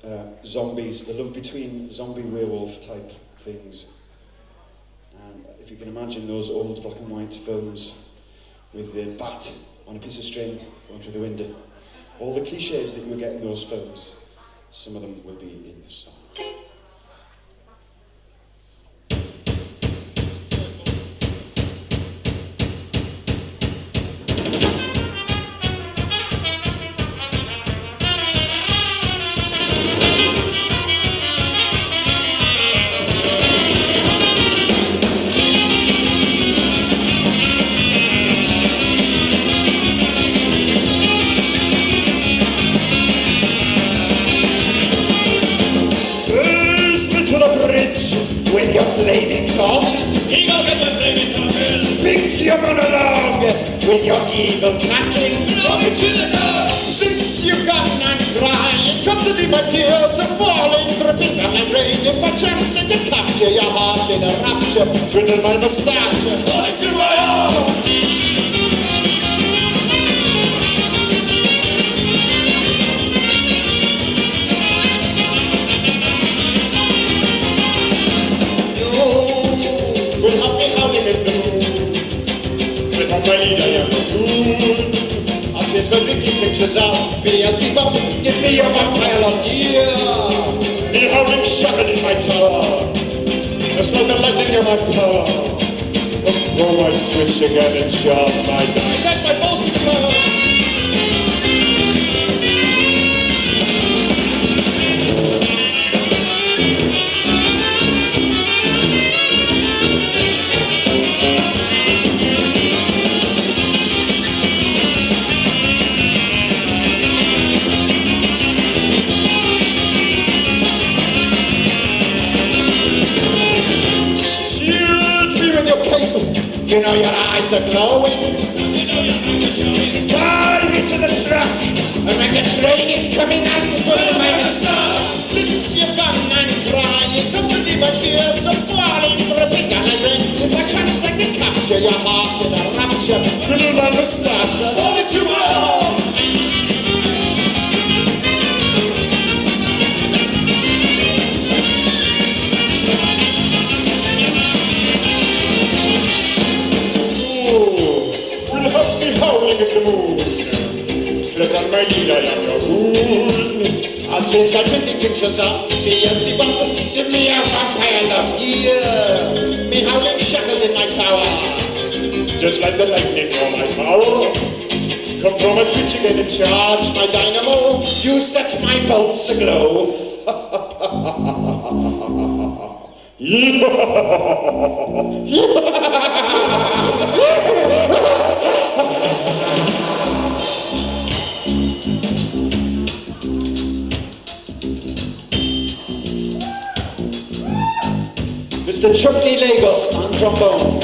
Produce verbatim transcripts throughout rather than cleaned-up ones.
uh, zombies, the love between zombie werewolf type things. And if you can imagine those old black and white films with the bat on a piece of string going through the window, all the cliches that you will get in those films, some of them will be in this song. With your flaming torches, he gon' get the flaming torches. Speak your monologue with your evil cackling. Throw me to the door. Since you've gone and crying, constantly my tears are falling, dripping down like rain. If I chance I can capture your heart in a rapture, twiddle my moustache, fall into my arms. I'll change my drinking tinctures out, Beelzebub, give me your vampire of fear. The howling shotgun in my tower, just like the lightning in my power. I'll throw my switch again and charge my gun. Set my bolts in the You know your eyes are glowing. You know your eyes are showing. Tie me to the truck, and when the train is coming and spoil my moustache. Since you've gone and crying, constantly my tears are falling, dripping down like rain. If I chance I can capture your heart in a rapture, twiddle my moustache, and hold it to my arm. Howling at the moon, click on my lead, I am your wound. I'll change my drinking tinctures up, Beelzebub, give me a vampire love. Yeah, me howling shackles in my tower, just like the lightning from my power. Come from a switch again and charge my dynamo. You set my bolts aglow. Mister Chutney Lagos on trombone.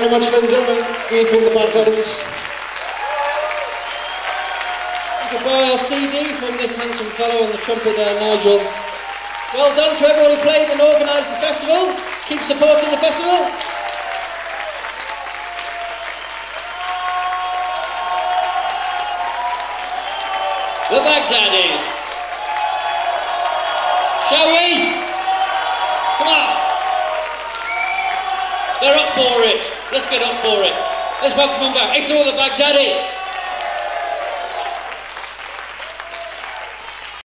very much, ladies and gentlemen. We've been the Baghdadis. You can buy our C D from this handsome fellow on the trumpet there, Nigel. Well done to everyone who played and organised the festival. Keep supporting the festival. The Baghdadis. Shall we? Come on. They're up for it. Let's get up for it. Let's welcome them back. It's all the Baghdadi.